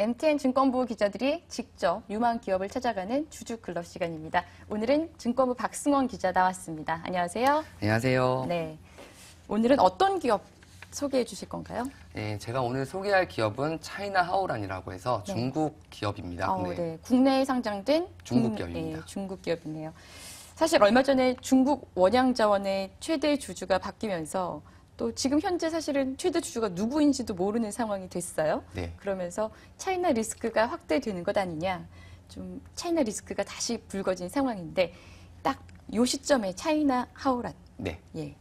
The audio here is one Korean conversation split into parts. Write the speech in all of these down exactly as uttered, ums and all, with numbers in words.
엠티엔 증권부 기자들이 직접 유망 기업을 찾아가는 주주클럽 시간입니다. 오늘은 증권부 박승원 기자 나왔습니다. 안녕하세요. 안녕하세요. 네, 오늘은 어떤 기업 소개해 주실 건가요? 네, 제가 오늘 소개할 기업은 차이나 하오란이라고 해서 네. 중국 기업입니다. 어, 네. 네. 국내에 상장된 중국 중- 기업입니다. 예, 중국 기업이네요. 사실 얼마 전에 중국 원양자원의 최대 주주가 바뀌면서 또 지금 현재 사실은 최대 주주가 누구인지도 모르는 상황이 됐어요. 네. 그러면서 차이나 리스크가 확대되는 것 아니냐. 좀 차이나 리스크가 다시 불거진 상황인데 딱 이 시점에 차이나 하오란. 네. 예.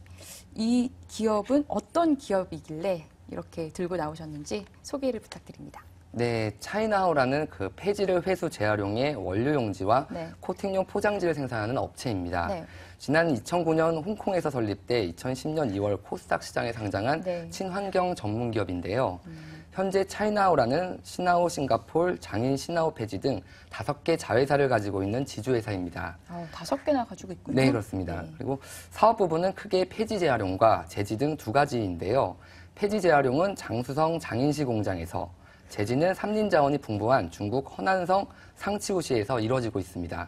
이 기업은 어떤 기업이길래 이렇게 들고 나오셨는지 소개를 부탁드립니다. 네, 차이나 하오란은 그 폐지를 회수 재활용의 원료 용지와 네. 코팅용 포장지를 생산하는 업체입니다. 네. 지난 이천구 년 홍콩에서 설립돼 이천십 년 이월 코스닥 시장에 상장한 네. 친환경 전문 기업인데요. 음. 현재 차이나 하오란은 시나오 싱가폴, 장인 시나오 폐지 등 다섯 개 자회사를 가지고 있는 지주회사입니다. 어, 다섯 개나 가지고 있군요. 네, 그렇습니다. 네. 그리고 사업 부분은 크게 폐지 재활용과 제지 등 두 가지인데요. 폐지 재활용은 장수성 장인시 공장에서, 제지는 삼림자원이 풍부한 중국 허난성 상치우시에서 이루어지고 있습니다.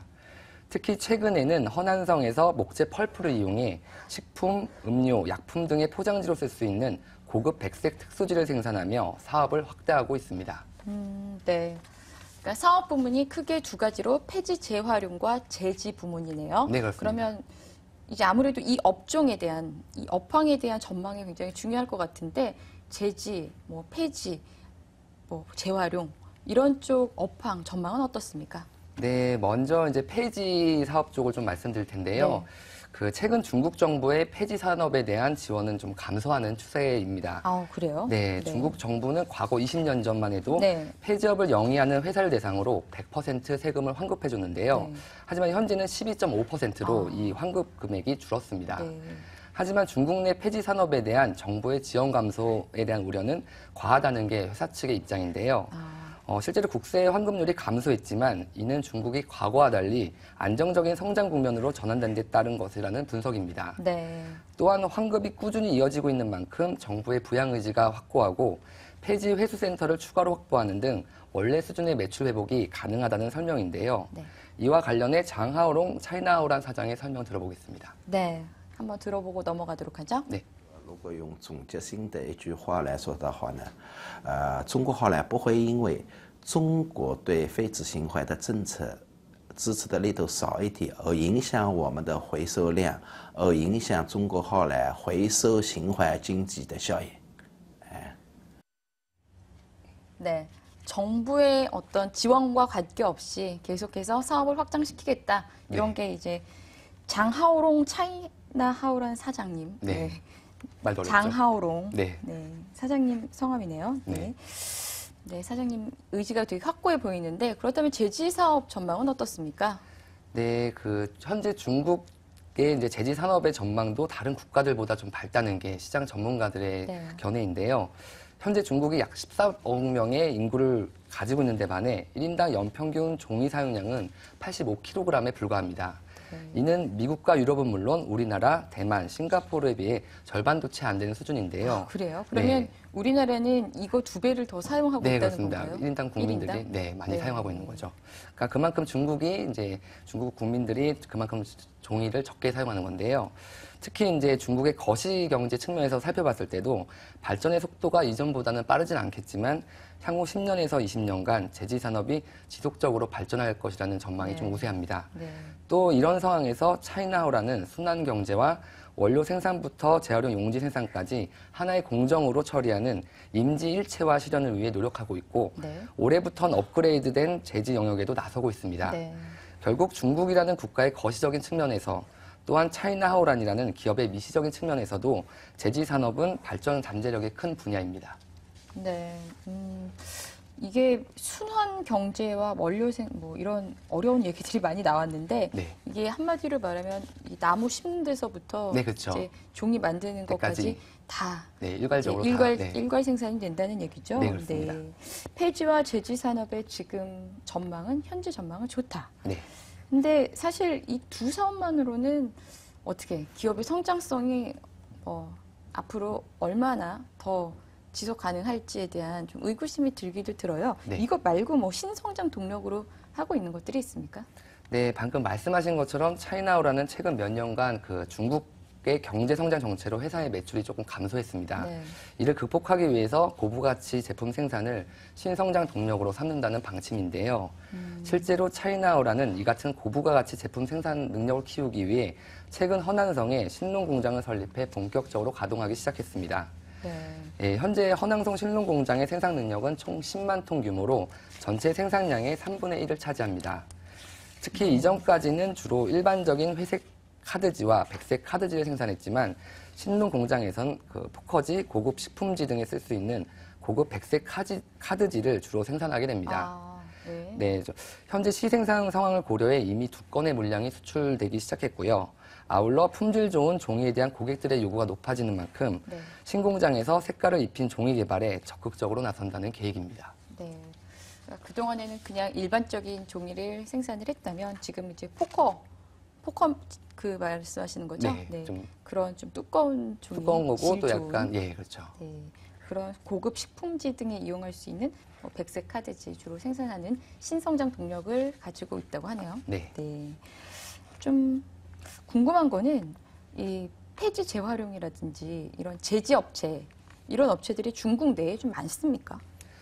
특히 최근에는 허난성에서 목재 펄프를 이용해 식품, 음료, 약품 등의 포장지로 쓸 수 있는 고급 백색 특수지를 생산하며 사업을 확대하고 있습니다. 음, 네. 그러니까 사업 부문이 크게 두 가지로 폐지 재활용과 제지 부문이네요. 네, 그렇습니다. 그러면 이제 아무래도 이 업종에 대한, 이 업황에 대한 전망이 굉장히 중요할 것 같은데 제지, 뭐 폐지, 뭐 재활용 이런 쪽 업황 전망은 어떻습니까? 네, 먼저 이제 폐지 사업 쪽을 좀 말씀드릴 텐데요. 네. 그 최근 중국 정부의 폐지 산업에 대한 지원은 좀 감소하는 추세입니다. 아, 그래요? 네, 중국 정부는 과거 이십 년 전만 해도 네. 폐지업을 영위하는 회사를 대상으로 백 퍼센트 세금을 환급해 줬는데요. 네. 하지만 현재는 십이 점 오 퍼센트로 아. 이 환급 금액이 줄었습니다. 네. 하지만 중국 내 폐지 산업에 대한 정부의 지원 감소에 대한 우려는 과하다는 게 회사 측의 입장인데요. 아, 어, 실제로 국세 환급률이 감소했지만 이는 중국이 과거와 달리 안정적인 성장 국면으로 전환된 데 따른 것이라는 분석입니다. 네. 또한 환급이 꾸준히 이어지고 있는 만큼 정부의 부양 의지가 확고하고 폐지 회수센터를 추가로 확보하는 등 원래 수준의 매출 회복이 가능하다는 설명인데요. 네. 이와 관련해 장하오롱 차이나하오란 사장의 설명 들어보겠습니다. 네. 한번 들어보고 넘어가도록 하죠. 네. 如果用总结性的一句话来说的话呢，呃，中国后来不会因为中国对非执行坏的政策支持的力度少一点，而影响我们的回收量，而影响中国后来回收循环经济的效应。 네. 정부의 어떤 지원과 관계없이 계속해서 사업을 확장시키겠다. 이런 게 이제 장하오롱 차이나하오란 사장님. 네. 말도 어렵죠. 장하오롱. 네. 네. 사장님 성함이네요. 네. 네. 네, 사장님 의지가 되게 확고해 보이는데 그렇다면 제지 사업 전망은 어떻습니까? 네, 그 현재 중국의 이제 제지 산업의 전망도 다른 국가들보다 좀 밝다는 게 시장 전문가들의 네. 견해인데요. 현재 중국이 약 십사억 명의 인구를 가지고 있는 데 반해 일 인당 연평균 종이 사용량은 팔십오 킬로그램에 불과합니다. 네. 이는 미국과 유럽은 물론 우리나라, 대만, 싱가포르에 비해 절반도 채 안 되는 수준인데요. 아, 그래요? 그러면 네. 우리나라는 이거 두 배를 더 사용하고 네, 있다는 그렇습니다. 건가요? 일 인당 국민들이 일 인당? 네, 많이 네. 사용하고 있는 거죠. 그러니까 그만큼 중국이 이제 중국 국민들이 그만큼 종이를 적게 사용하는 건데요. 특히 이제 중국의 거시 경제 측면에서 살펴봤을 때도 발전의 속도가 이전보다는 빠르진 않겠지만 향후 십 년에서 이십 년간 제지 산업이 지속적으로 발전할 것이라는 전망이 네. 좀 우세합니다. 네. 또 이런 상황에서 차이나하오라는 순환 경제와 원료 생산부터 재활용 용지 생산까지 하나의 공정으로 처리하는 임지 일체화 실현을 위해 노력하고 있고 네. 올해부터는 업그레이드된 제지 영역에도 나서고 있습니다. 네. 결국 중국이라는 국가의 거시적인 측면에서 또한 차이나하오란이라는 기업의 미시적인 측면에서도 제지 산업은 발전 잠재력의 큰 분야입니다. 네. 음, 이게 순환 경제와 원료생 뭐 이런 어려운 얘기들이 많이 나왔는데 네. 이게 한마디로 말하면 이 나무 심는 데서부터 네, 그렇죠. 이제 종이 만드는 것까지 때까지. 다 네, 일괄적으로 이제 일괄 다. 네. 일괄 생산이 된다는 얘기죠. 네, 그렇습니다. 폐지와 제지 산업의 지금 전망은 현재 전망은 좋다. 네. 근데 사실 이 두 사업만으로는 어떻게 기업의 성장성이 어, 앞으로 얼마나 더 지속 가능할지에 대한 좀 의구심이 들기도 들어요. 네. 이것 말고 뭐 신성장 동력으로 하고 있는 것들이 있습니까? 네, 방금 말씀하신 것처럼 차이나우라는 최근 몇 년간 그 중국의 경제 성장 정체로 회사의 매출이 조금 감소했습니다. 네. 이를 극복하기 위해서 고부가치 제품 생산을 신성장 동력으로 삼는다는 방침인데요. 음. 실제로 차이나우라는 이 같은 고부가치 제품 생산 능력을 키우기 위해 최근 허난성에 신농 공장을 설립해 본격적으로 가동하기 시작했습니다. 네. 예, 현재 허낭성 신농 공장의 생산 능력은 총 십만 톤 규모로 전체 생산량의 삼분의 일을 차지합니다. 특히 이전까지는 주로 일반적인 회색 카드지와 백색 카드지를 생산했지만 신농 공장에선 그 포커지, 고급 식품지 등에 쓸 수 있는 고급 백색 카지, 카드지를 주로 생산하게 됩니다. 아, 네. 네, 저, 현재 시생산 상황을 고려해 이미 두 건의 물량이 수출되기 시작했고요. 아울러 품질 좋은 종이에 대한 고객들의 요구가 높아지는 만큼 네. 신공장에서 색깔을 입힌 종이 개발에 적극적으로 나선다는 계획입니다. 네. 그러니까 그동안에는 그냥 일반적인 종이를 생산을 했다면 지금 이제 포커, 포커 그 말씀하시는 거죠? 네, 좀 그런 좀 두꺼운 종이. 두꺼운 거고 질 또 좋은, 약간 예, 그렇죠. 네. 그런 고급 식품지 등에 이용할 수 있는 뭐 백색 카드지 주로 생산하는 신성장 동력을 가지고 있다고 하네요. 네. 네. 좀 궁금한 거는 이 폐지 재활용이라든지 이런 제지 업체 이런 업체들이 중국 내에 좀 많습니까?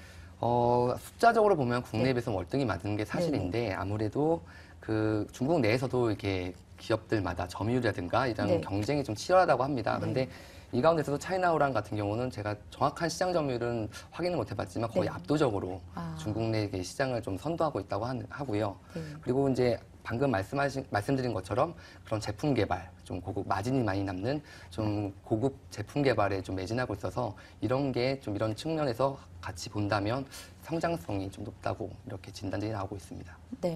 어, 숫자적으로 보면 국내 네. 비해서 월등히 많은 게 사실인데 아무래도 그 중국 내에서도 이렇게 기업들마다 점유율이라든가 이런 네. 경쟁이 좀 치열하다고 합니다. 네. 근데 이 가운데서도 차이나우란 같은 경우는 제가 정확한 시장 점유율은 확인을 못 해봤지만 거의 네. 압도적으로 아. 중국 내 시장을 좀 선도하고 있다고 하- 하고요. 네. 그리고 이제 방금 말씀하신 말씀드린 것처럼 그런 제품 개발, 좀 고급 마진이 많이 남는 좀 고급 제품 개발에 좀 매진하고 있어서 이런 게 좀 이런 측면에서 같이 본다면 성장성이 좀 높다고 이렇게 진단들이 나오고 있습니다. 네.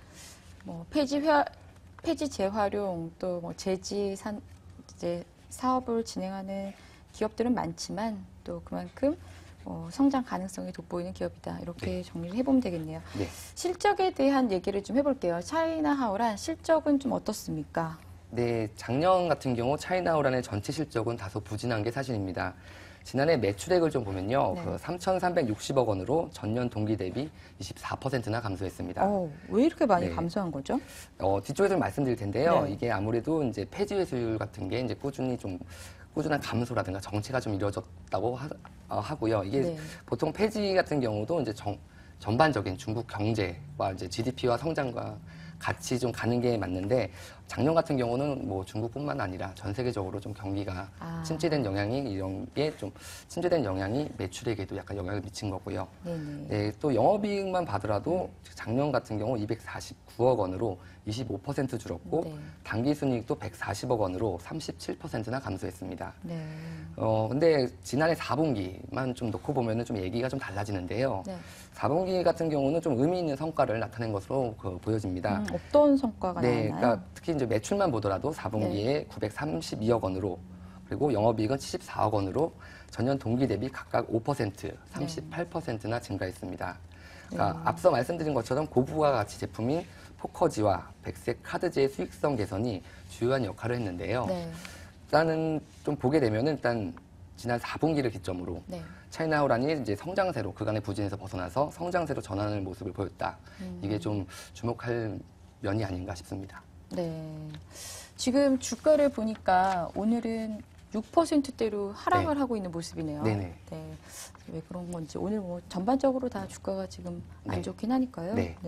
뭐 폐지 회 폐지 재활용 또 뭐 제지 산 이제 사업을 진행하는 기업들은 많지만 또 그만큼 어, 성장 가능성이 돋보이는 기업이다. 이렇게 네. 정리를 해보면 되겠네요. 네. 실적에 대한 얘기를 좀 해볼게요. 차이나하우란 실적은 좀 어떻습니까? 네, 작년 같은 경우 차이나우란의 전체 실적은 다소 부진한 게 사실입니다. 지난해 매출액을 좀 보면요, 네. 그 삼천삼백육십억 원으로 전년 동기 대비 이십사 퍼센트나 감소했습니다. 어, 왜 이렇게 많이 네. 감소한 거죠? 어, 뒤쪽에서 말씀드릴 텐데요. 네. 이게 아무래도 이제 폐지 회수율 같은 게 이제 꾸준히 좀 꾸준한 감소라든가 정체가 좀 이루어졌다고 하, 어, 하고요. 이게 네. 보통 폐지 같은 경우도 이제 정, 전반적인 중국 경제와 이제 지디피와 성장과 같이 좀 가는 게 맞는데 작년 같은 경우는 뭐 중국뿐만 아니라 전 세계적으로 좀 경기가 아. 침체된 영향이 이런 게 좀 침체된 영향이 매출에게도 약간 영향을 미친 거고요. 네네. 네, 또 영업이익만 봐더라도 작년 같은 경우 이백사십구억 원으로 이십오 퍼센트 줄었고 네. 당기순이익도 백사십억 원으로 삼십칠 퍼센트나 감소했습니다. 네. 어, 근데 지난해 사 분기만 좀 놓고 보면은 좀 얘기가 좀 달라지는데요. 네. 사 분기 같은 경우는 좀 의미 있는 성과를 나타낸 것으로 그 보여집니다. 음, 어떤 성과가 네, 나왔나요? 그러니까 특히 이제 매출만 보더라도 사 분기에 네. 구백삼십이억 원으로 그리고 영업이익은 칠십사억 원으로 전년 동기 대비 각각 오 퍼센트, 삼십팔 퍼센트나 증가했습니다. 그러니까 네. 앞서 말씀드린 것처럼 고부가 가치 제품인 포커지와 백색 카드지의 수익성 개선이 주요한 역할을 했는데요. 네. 일단은 좀 보게 되면은 일단 지난 사 분기를 기점으로 네. 차이나우란이 이제 성장세로 그간의 부진에서 벗어나서 성장세로 전환하는 모습을 보였다. 음. 이게 좀 주목할 면이 아닌가 싶습니다. 네. 지금 주가를 보니까 오늘은 육 퍼센트대로 하락을 네. 하고 있는 모습이네요. 네네. 네. 왜 그런 건지 오늘 뭐 전반적으로 다 주가가 지금 안 네. 좋긴 하니까요. 네.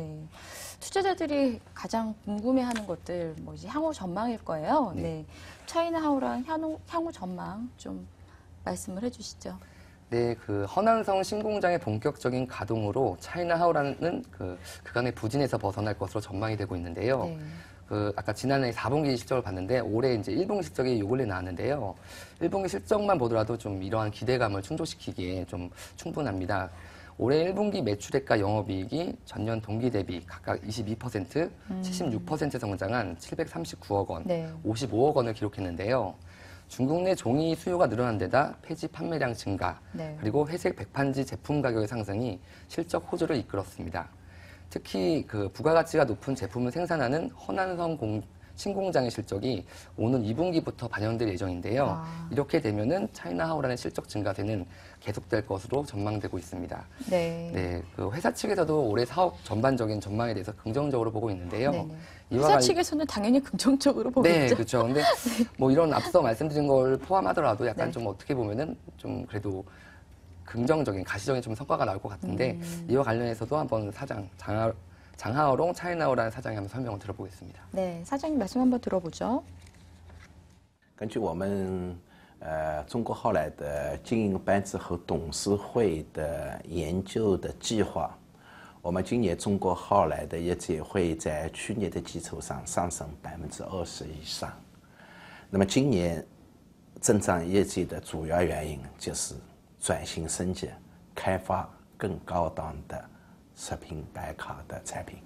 투자자들이 가장 궁금해하는 것들 뭐 이제 향후 전망일 거예요. 네. 네. 차이나하우랑 향후, 향후 전망 좀 말씀을 해주시죠. 네, 그 허난성 신공장의 본격적인 가동으로 차이나하우라는 그 그간의 부진에서 벗어날 것으로 전망이 되고 있는데요. 네. 그 아까 지난해 사 분기 실적을 봤는데 올해 이제 일 분기 실적이 요 근래 나왔는데요. 일 분기 실적만 보더라도 좀 이러한 기대감을 충족시키기에 좀 충분합니다. 올해 일 분기 매출액과 영업이익이 전년 동기 대비 각각 이십이 퍼센트, 음. 칠십육 퍼센트 성장한 칠백삼십구억 원, 네. 오십오억 원을 기록했는데요. 중국 내 종이 수요가 늘어난 데다 폐지 판매량 증가, 네. 그리고 회색 백판지 제품 가격의 상승이 실적 호조를 이끌었습니다. 특히 그 부가가치가 높은 제품을 생산하는 허난성 공, 신공장의 실적이 오는 이 분기부터 반영될 예정인데요. 아. 이렇게 되면은 차이나하우라는 실적 증가세는 계속될 것으로 전망되고 있습니다. 네. 네, 그 회사 측에서도 올해 사업 전반적인 전망에 대해서 긍정적으로 보고 있는데요. 네네. 이와 회사 관- 측에서는 당연히 긍정적으로 네, 보겠죠. 그렇죠. 근데 뭐 이런 앞서 말씀드린 걸 포함하더라도 약간 네. 좀 어떻게 보면은 좀 그래도 긍정적인 가시적인 좀 성과가 나올 것 같은데 음. 이와 관련해서도 한번 사장 장하 장하오롱 차이나오라는 사장이 한번 설명을 들어보겠습니다. 네, 사장님 말씀 한번 들어보죠. 根据我们呃中国浩来的经营班子和董事会的研究的计划，我们今年中国浩来的业绩会在去年的基础上上升百分之二十以上。那么今年增长业绩的主要原因就是转型升级，开发更高档的食品白卡的产品。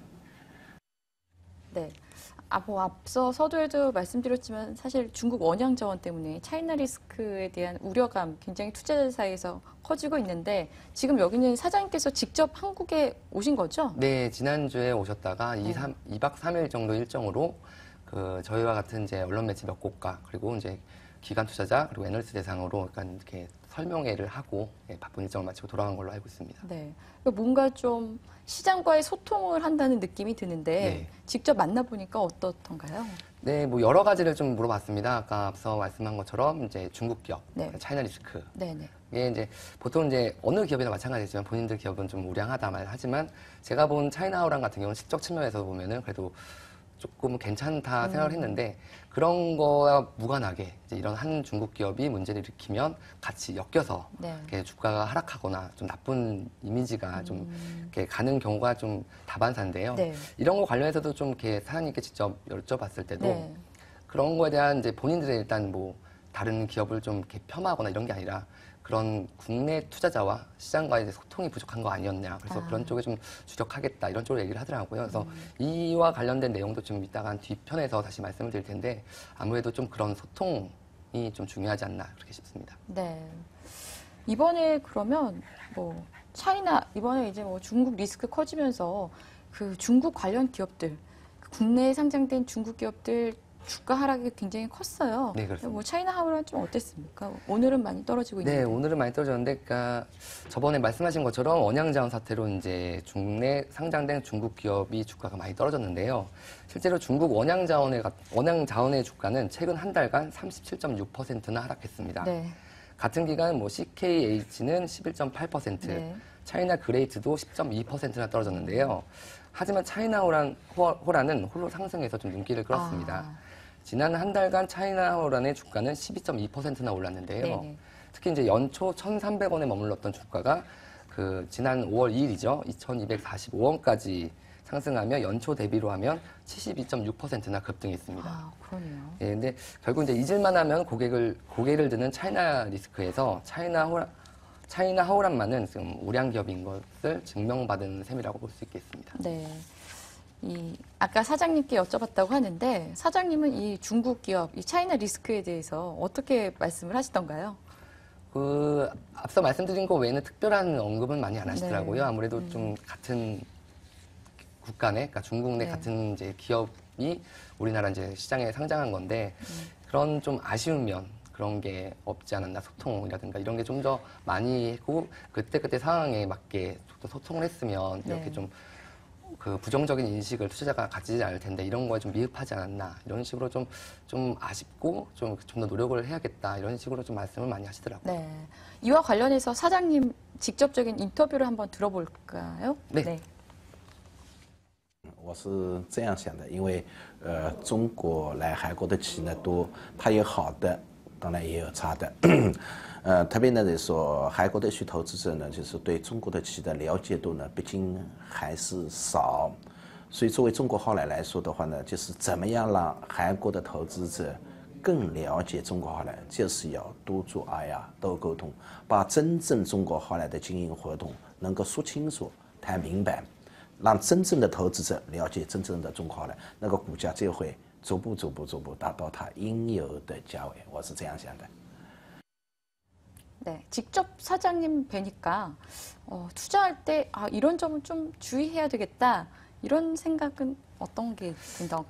네. 아, 뭐 앞서 서두에도 말씀드렸지만 사실 중국 원양 자원 때문에 차이나 리스크에 대한 우려감 굉장히 투자자 사이에서 커지고 있는데 지금 여기는 사장님께서 직접 한국에 오신 거죠? 네, 지난주에 오셨다가 네. 이 박 삼 일 정도 일정으로 그 저희와 같은 이제 언론 매체 몇 곳과 그리고 이제 기관 투자자 그리고 애널리스트 대상으로 약간 이렇게 설명회를 하고 예, 바쁜 일정을 마치고 돌아간 걸로 알고 있습니다. 네. 그러니까 뭔가 좀 시장과의 소통을 한다는 느낌이 드는데 네. 직접 만나보니까 어떻던가요? 네, 뭐 여러 가지를 좀 물어봤습니다. 아까 앞서 말씀한 것처럼 이제 중국 기업, 네. 차이나 리스크. 네네. 이게 이제 보통 이제 어느 기업이나 마찬가지지만 본인들 기업은 좀 우량하다 말하지만 제가 본 차이나하우랑 같은 경우는 실적 측면에서 보면은 그래도 조금 괜찮다 생각을 했는데 그런 거와 무관하게 이제 이런 한 중국 기업이 문제를 일으키면 같이 엮여서 네. 이렇게 주가가 하락하거나 좀 나쁜 이미지가 좀 이렇게 가는 경우가 좀 다반사인데요. 네. 이런 거 관련해서도 좀 이렇게 사장님께 직접 여쭤봤을 때도 네. 그런 거에 대한 이제 본인들의 일단 뭐 다른 기업을 좀 이렇게 폄하하거나 이런 게 아니라 그런 국내 투자자와 시장과의 이제 소통이 부족한 거 아니었냐. 그래서 아. 그런 쪽에 좀 주력하겠다. 이런 쪽으로 얘기를 하더라고요. 그래서 이와 관련된 내용도 좀 이따가 한 뒤편에서 다시 말씀을 드릴 텐데 아무래도 좀 그런 소통이 좀 중요하지 않나 그렇게 싶습니다. 네. 이번에 그러면 뭐 차이나 이번에 이제 뭐 중국 리스크 커지면서 그 중국 관련 기업들 그 국내에 상장된 중국 기업들 주가 하락이 굉장히 컸어요. 네, 그렇습니다. 뭐 차이나 하우는 좀 어땠습니까? 오늘은 많이 떨어지고 있는데. 네, 오늘은 많이 떨어졌는데, 그러니까 저번에 말씀하신 것처럼 원양자원 사태로 이제 국내 상장된 중국 기업이 주가가 많이 떨어졌는데요. 실제로 중국 원양자원의 원양자원의 주가는 최근 한 달간 삼십칠 점 육 퍼센트나 하락했습니다. 네. 같은 기간 뭐 씨케이에이치는 십일 점 팔 퍼센트, 네. 차이나 그레이트도 십 점 이 퍼센트나 떨어졌는데요. 하지만 차이나 호란, 호라는 홀로 상승해서 좀 눈길을 끌었습니다. 아. 지난 한 달간 차이나 호란의 주가는 십이 점 이 퍼센트나 올랐는데요. 네네. 특히 이제 연초 천삼백 원에 머물렀던 주가가 그 지난 오월 이일이죠. 이천이백사십오 원까지 상승하며 연초 대비로 하면 칠십이 점 육 퍼센트나 급등했습니다. 아, 그러네요. 예, 근데 결국 이제 잊을만 하면 고객을, 고개를 드는 차이나 리스크에서 차이나 호란, 차이나 하오란만은 지금 우량 기업인 것을 증명받은 셈이라고 볼 수 있겠습니다. 네. 이 아까 사장님께 여쭤봤다고 하는데 사장님은 이 중국 기업, 이 차이나 리스크에 대해서 어떻게 말씀을 하시던가요? 그 앞서 말씀드린 거 외에는 특별한 언급은 많이 안 하시더라고요. 네. 아무래도 음. 좀 같은 국가 내, 그러니까 중국 내 네. 같은 이제 기업이 우리나라 이제 시장에 상장한 건데 음. 그런 좀 아쉬운 면 그런 게 없지 않았나 소통이라든가 이런 게 좀 더 많이 했고 그때 그때 상황에 맞게 좀 더 소통을 했으면 이렇게 네. 좀 그 부정적인 인식을 투자자가 가지지 않을 텐데 이런 거에 좀 미흡하지 않았나 이런 식으로 좀 좀 아쉽고 좀 좀 더 노력을 해야겠다 이런 식으로 좀 말씀을 많이 하시더라고요. 네. 이와 관련해서 사장님 직접적인 인터뷰를 한번 들어볼까요? 네. 我是这样想的，因为呃，中国来韩国的企业呢多，它有好的，当然也有差的。呃，特别呢，就是说韩国的一些投资者呢，就是对中国的企业的了解度呢，毕竟还是少。所以作为中国浩来来说的话呢，就是怎么样让韩国的投资者更了解中国浩来，就是要多做 I R， 多沟通，把真正中国浩来的经营活动能够说清楚、谈明白。让真正的投资者了解真正的中国浩来，那个股价就会逐步、逐步、逐步达到它应有的价位。我是这样想的。 네, 직접 사장님 뵈니까 어, 투자할 때 아, 이런 점은 좀 주의해야 되겠다 이런 생각은 어떤 게 든던가요?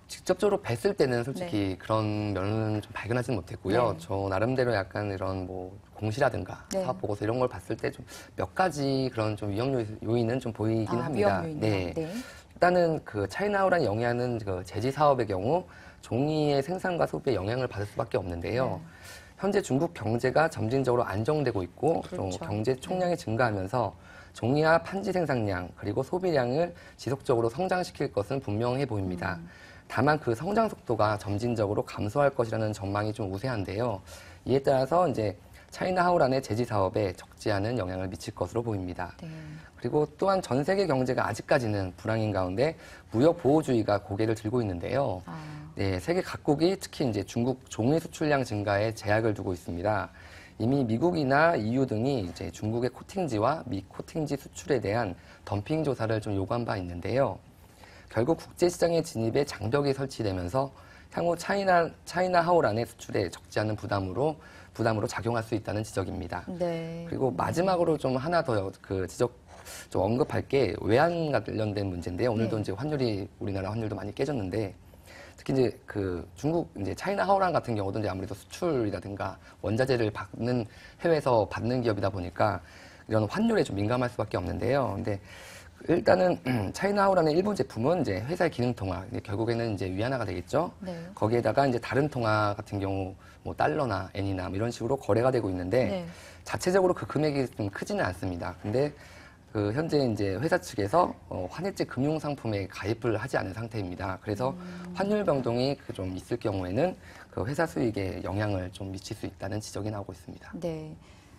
직접적으로 뵀을 때는 솔직히 그런 면은 좀 발견하지는 못했고요. 네. 저 나름대로 약간 이런 뭐 공시라든가 네. 사업 보고서 이런 걸 봤을 때 좀 몇 가지 그런 좀 위험 요- 요인은 좀 보이긴 아, 합니다. 위험 요인이요. 네. 네. 일단은 그 차이나우란 영야는 그 제지 사업의 경우 종이의 생산과 소비에 영향을 받을 수밖에 없는데요. 네. 현재 중국 경제가 점진적으로 안정되고 있고 좀 그렇죠. 경제 총량이 증가하면서 종이와 판지 생산량 그리고 소비량을 지속적으로 성장시킬 것은 분명해 보입니다. 음. 다만 그 성장 속도가 점진적으로 감소할 것이라는 전망이 좀 우세한데요. 이에 따라서 이제 차이나 하우란의 제지 사업에 적지 않은 영향을 미칠 것으로 보입니다. 네. 그리고 또한 전 세계 경제가 아직까지는 불황인 가운데 무역 보호주의가 고개를 들고 있는데요. 아, 네, 세계 각국이 특히 이제 중국 종이 수출량 증가에 제약을 두고 있습니다. 이미 미국이나 이유 등이 이제 중국의 코팅지와 미 코팅지 수출에 대한 덤핑 조사를 좀 요구한 바 있는데요. 결국 국제 시장의 진입에 장벽이 설치되면서 향후 차이나 차이나 하우란의 수출에 적지 않은 부담으로 부담으로 작용할 수 있다는 지적입니다. 네. 그리고 마지막으로 좀 하나 더 그 지적 좀 언급할 게 외환과 관련된 문제인데요. 오늘도 네. 이제 환율이 우리나라 환율도 많이 깨졌는데 특히 이제 그 중국 이제 차이나 하우란 같은 경우도 이제 아무래도 수출이라든가 원자재를 받는 해외에서 받는 기업이다 보니까 이런 환율에 좀 민감할 수밖에 없는데요. 근데 일단은 차이나 하우란의 일부 제품은 이제 회사의 기능 통화, 이제 결국에는 이제 위안화가 되겠죠. 네. 거기에다가 이제 다른 통화 같은 경우 뭐 달러나 엔이나 뭐 이런 식으로 거래가 되고 있는데 네. 자체적으로 그 금액이 좀 크지는 않습니다. 근데 그 현재 이제 회사 측에서 어, 환해지 금융 상품에 가입을 하지 않은 상태입니다. 그래서 음. 환율 변동이 그 좀 있을 경우에는 그 회사 수익에 영향을 좀 미칠 수 있다는 지적이 나오고 있습니다. 네.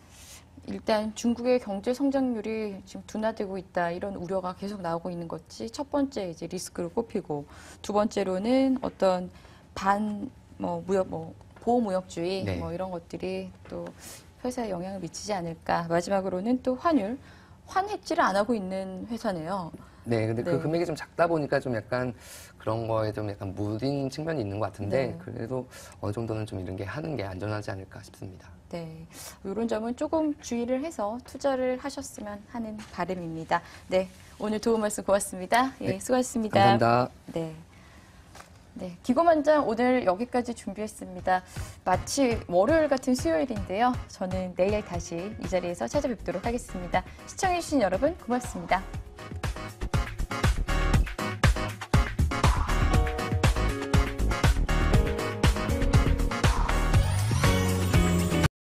일단 중국의 경제 성장률이 지금 둔화되고 있다 이런 우려가 계속 나오고 있는 것이 첫 번째 이제 리스크로 꼽히고 두 번째로는 어떤 반 뭐 무역 뭐 보호 무역주의 네. 뭐 이런 것들이 또 회사에 영향을 미치지 않을까. 마지막으로는 또 환율 환해지를 안 하고 있는 회사네요. 네, 근데 네. 그 금액이 좀 작다 보니까 좀 약간 그런 거에 좀 약간 무딘 측면이 있는 것 같은데 네. 그래도 어느 정도는 좀 이런 게 하는 게 안전하지 않을까 싶습니다. 네, 이런 점은 조금 주의를 해서 투자를 하셨으면 하는 바람입니다. 네, 오늘 도움 말씀 고맙습니다. 예, 네, 수고하셨습니다. 감사합니다. 네. 네, 기고만장 오늘 여기까지 준비했습니다. 마치 월요일 같은 수요일인데요. 저는 내일 다시 이 자리에서 찾아뵙도록 하겠습니다. 시청해주신 여러분 고맙습니다.